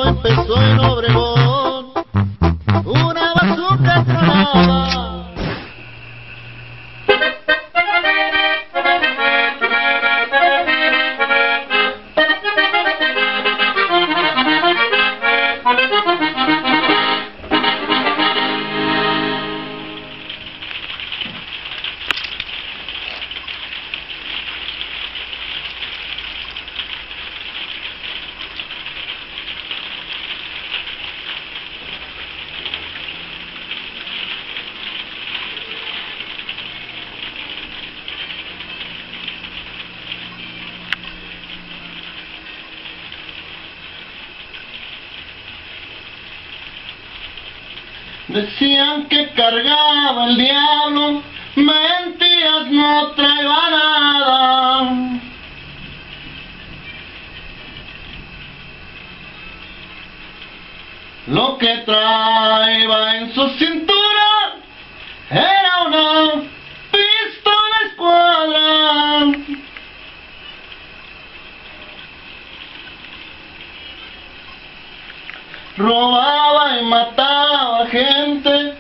empezó en Obregón, una bazooka tronaba. Decían que cargaba el diablo, mentiras, no traía nada. Lo que traía en su cintura era una pistola escuadra. Robaba y mataba gente